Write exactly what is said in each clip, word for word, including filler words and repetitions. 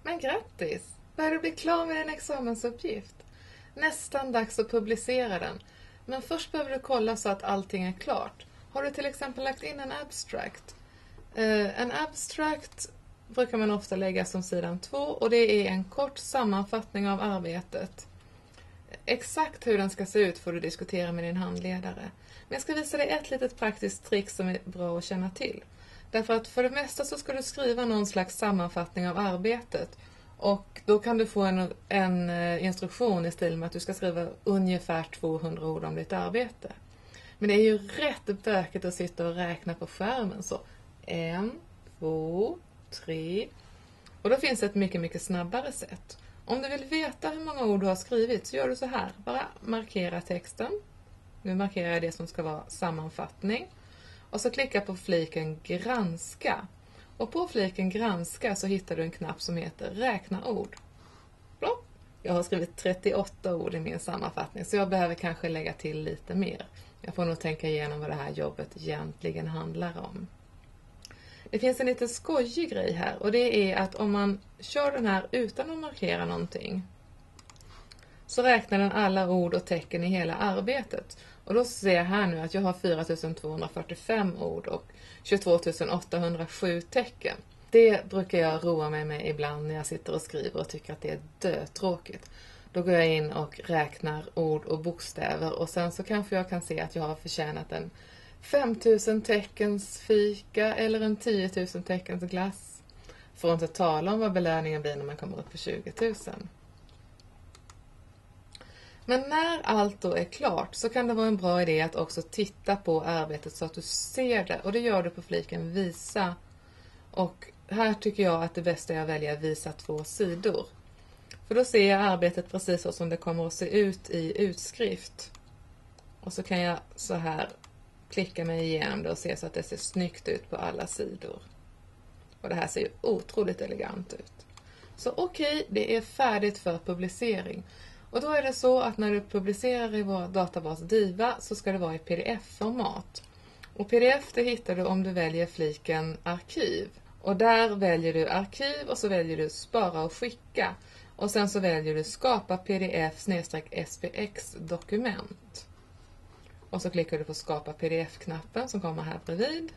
Men grattis! Börjar du bli klar med din examensuppgift? Nästan dags att publicera den. Men först behöver du kolla så att allting är klart. Har du till exempel lagt in en abstract? Uh, en abstract brukar man ofta lägga som sidan två och det är en kort sammanfattning av arbetet. Exakt hur den ska se ut får du diskutera med din handledare. Men jag ska visa dig ett litet praktiskt trick som är bra att känna till. Därför att för det mesta så ska du skriva någon slags sammanfattning av arbetet. Och då kan du få en, en instruktion i stil med att du ska skriva ungefär tvåhundra ord om ditt arbete. Men det är ju rätt bökigt att sitta och räkna på skärmen. Så en, två, tre. Och då finns ett mycket, mycket snabbare sätt. Om du vill veta hur många ord du har skrivit så gör du så här. Bara markera texten. Nu markerar jag det som ska vara sammanfattning. Och så klicka på fliken granska. Och på fliken granska så hittar du en knapp som heter räkna ord. Plopp. Jag har skrivit trettioåtta ord i min sammanfattning så jag behöver kanske lägga till lite mer. Jag får nog tänka igenom vad det här jobbet egentligen handlar om. Det finns en lite skojig grej här och det är att om man kör den här utan att markera någonting så räknar den alla ord och tecken i hela arbetet. Och då ser jag här nu att jag har fyra tusen tvåhundrafyrtiofem ord och tjugotvå tusen åttahundrasju tecken. Det brukar jag roa mig med ibland när jag sitter och skriver och tycker att det är dötråkigt. Då går jag in och räknar ord och bokstäver och sen så kanske jag kan se att jag har förtjänat en femtusen teckens fika eller en tiotusen teckens glass. Får inte tala om vad belöningen blir när man kommer upp på tjugo tusen. Men när allt då är klart så kan det vara en bra idé att också titta på arbetet så att du ser det. Och det gör du på fliken visa. Och här tycker jag att det bästa är att välja visa två sidor. För då ser jag arbetet precis så som det kommer att se ut i utskrift. Och så kan jag så här klicka mig igenom det och se så att det ser snyggt ut på alla sidor. Och det här ser ju otroligt elegant ut. Så okej, okay, det är färdigt för publicering. Och då är det så att när du publicerar i vår databas Diva så ska det vara i pdf-format. Och pdf det hittar du om du väljer fliken arkiv. Och där väljer du arkiv och så väljer du spara och skicka. Och sen så väljer du skapa pdf-S P X-dokument. Och så klickar du på skapa pdf-knappen som kommer här bredvid.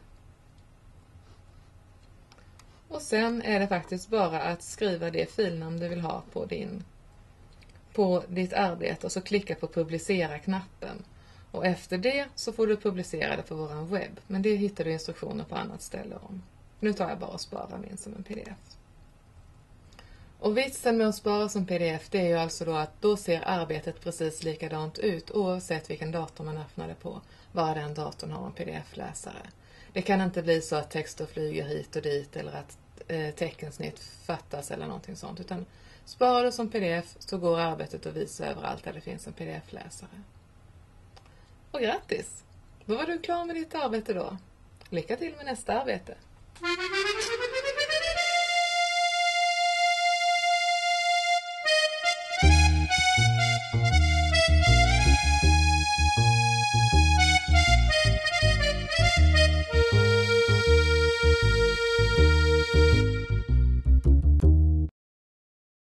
Och sen är det faktiskt bara att skriva det filnamn du vill ha på din på ditt arbete och så klicka på publicera-knappen. Och efter det så får du publicera det på våran webb. Men det hittar du instruktioner på annat ställe om. Nu tar jag bara och sparar min som en pdf. Och vitsen med att spara som pdf det är ju alltså då att då ser arbetet precis likadant ut oavsett vilken dator man öppnar det på. Bara den datorn har en pdf-läsare. Det kan inte bli så att texter flyger hit och dit eller att eh, teckensnitt fattas eller någonting sånt. Utan sparar du som pdf så går arbetet att visa överallt där det finns en pdf-läsare. Och grattis! Då var du klar med ditt arbete då. Lycka till med nästa arbete!